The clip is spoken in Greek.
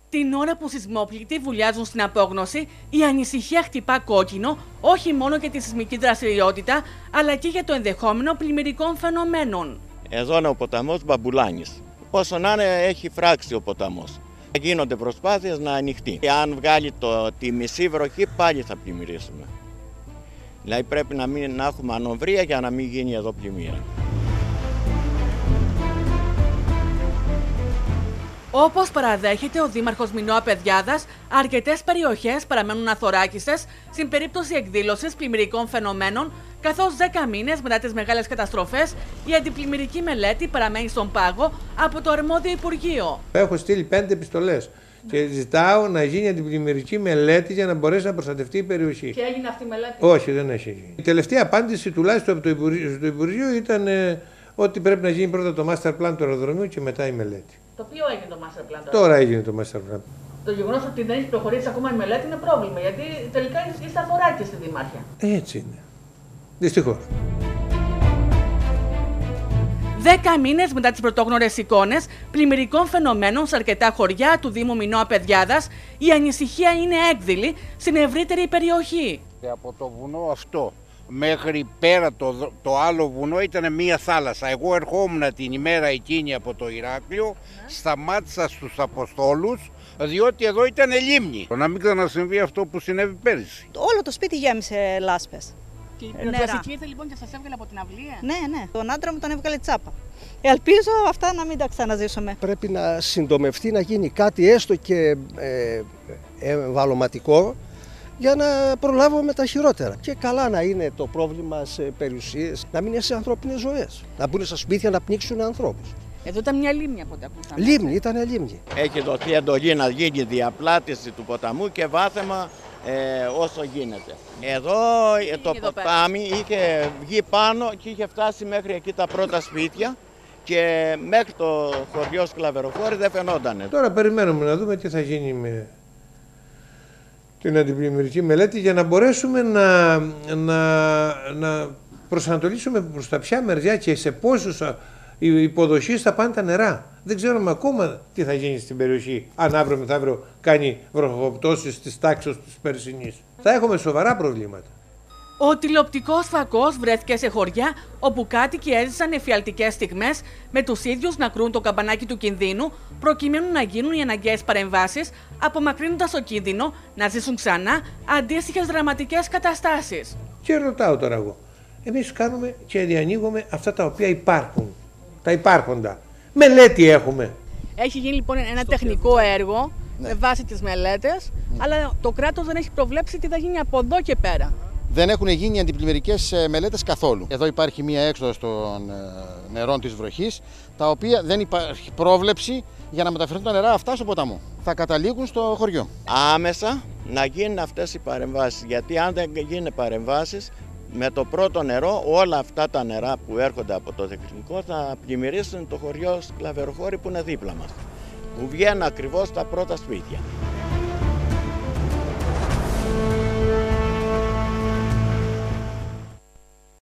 Την ώρα που σεισμόπληκτοι βουλιάζουν στην απόγνωση, η ανησυχία χτυπά κόκκινο όχι μόνο για τη σεισμική δραστηριότητα, αλλά και για το ενδεχόμενο πλημμυρικών φαινομένων. Εδώ είναι ο ποταμός Μπαμπουλάνης. Όσο να είναι, έχει φράξει ο ποταμός. Γίνονται προσπάθειες να ανοιχτεί. Αν βγάλει τη μισή βροχή, πάλι θα πλημμυρίσουμε. Δηλαδή πρέπει να έχουμε ανοβρία για να μην γίνει εδώ πλημμύρα. Όπως παραδέχεται ο Δήμαρχος Μινώα Παιδιάδας, αρκετές περιοχές παραμένουν αθωράκιστες στην περίπτωση εκδήλωσης πλημμυρικών φαινομένων, καθώς 10 μήνες μετά τις μεγάλες καταστροφές η αντιπλημμυρική μελέτη παραμένει στον πάγο από το αρμόδιο Υπουργείο. Έχω στείλει 5 επιστολές και ζητάω να γίνει αντιπλημμυρική μελέτη για να μπορέσει να προστατευτεί η περιοχή. Και έγινε αυτή η μελέτη? Όχι, δεν έχει γίνει. Η τελευταία απάντηση τουλάχιστον από το Υπουργείο ήταν ότι πρέπει να γίνει πρώτα το master plan του αεροδρομίου και μετά η μελέτη. Το οποίο έγινε το master plan? Τώρα έγινε το master plan. Το γεγονός ότι δεν έχει προχωρήσει ακόμα η μελέτη είναι πρόβλημα, γιατί τελικά είστε αθωράκιστοι, Δήμαρχε. Έτσι είναι. Δυστυχώς. 10 μήνες μετά τις πρωτόγνωρες εικόνες πλημμυρικών φαινομένων σε αρκετά χωριά του Δήμου Μινώα Παιδιάδας, η ανησυχία είναι έκδηλη στην ευρύτερη περιοχή. Από το βουνό αυτό μέχρι πέρα το άλλο βουνό ήταν μία θάλασσα. Εγώ ερχόμουν την ημέρα εκείνη από το Ηράκλειο, σταμάτησα στους Αποστόλους, διότι εδώ ήταν λίμνη. Να μην ξανασυμβεί αυτό που συνέβη πέρυσι. Όλο το σπίτι γέμισε λάσπες. Και η πυροσβεστική ήρθε λοιπόν και σας έβγαλε από την αυλία? Ναι. Τον άντρα μου τον έβγαλε τσάπα. Ελπίζω αυτά να μην τα ξαναζήσουμε. Πρέπει να συντομευτεί, να γίνει κάτι έστω και εμβαλωματικό, για να προλάβουμε τα χειρότερα. Και καλά να είναι το πρόβλημα σε περιουσίες, να μην είναι σε ανθρώπινες ζωές. Να μπουν στα σπίτια να πνίξουν ανθρώπους. Εδώ ήταν μια λίμνη από ό,τι ακούσαμε. Λίμνη, ήταν λίμνη. Έχει δοθεί εντολή να γίνει διαπλάτηση του ποταμού και βάθεμα όσο γίνεται. Εδώ το ποτάμι είχε βγει πάνω και είχε φτάσει μέχρι εκεί τα πρώτα σπίτια και μέχρι το χωριό Σκλαβεροχώρη δεν φαινόταν. Τώρα περιμένουμε να δούμε τι θα γίνει με την αντιπλημμυρική μελέτη για να μπορέσουμε να προσανατολίσουμε προς τα ποια μεριά και σε πόσους υποδοχείς θα πάνε τα νερά. Δεν ξέρουμε ακόμα τι θα γίνει στην περιοχή αν αύριο μεθαύριο κάνει βροχοπτώσεις της τάξης της περσινής. Θα έχουμε σοβαρά προβλήματα. Ο τηλεοπτικός φακός βρέθηκε σε χωριά όπου κάτοικοι έζησαν εφιαλτικές στιγμές με τους ίδιους να κρούν το καμπανάκι του κινδύνου προκειμένου να γίνουν οι αναγκαίες παρεμβάσεις, απομακρύνοντας το κίνδυνο να ζήσουν ξανά αντίστοιχες δραματικές καταστάσεις. Και ρωτάω τώρα εγώ, εμείς κάνουμε και διανοίγουμε αυτά τα οποία υπάρχουν, τα υπάρχοντα. Μελέτη έχουμε. Έχει γίνει λοιπόν ένα τεχνικό έργο με βάση τις μελέτες, αλλά το κράτος δεν έχει προβλέψει τι θα γίνει από εδώ και πέρα. Δεν έχουν γίνει αντιπλημμυρικές μελέτες καθόλου. Εδώ υπάρχει μία έξοδος των νερών της βροχής, τα οποία δεν υπάρχει πρόβλεψη για να μεταφερθούν τα νερά αυτά στο ποταμό. Θα καταλήγουν στο χωριό. Άμεσα να γίνουν αυτές οι παρεμβάσεις, γιατί αν δεν γίνουν παρεμβάσεις, με το πρώτο νερό όλα αυτά τα νερά που έρχονται από το τεχνικό θα πλημμυρίσουν το χωριό Σκλαβεροχώρη που είναι δίπλα μας, που βγαίνουν ακριβώς τα πρώτα σπίτια.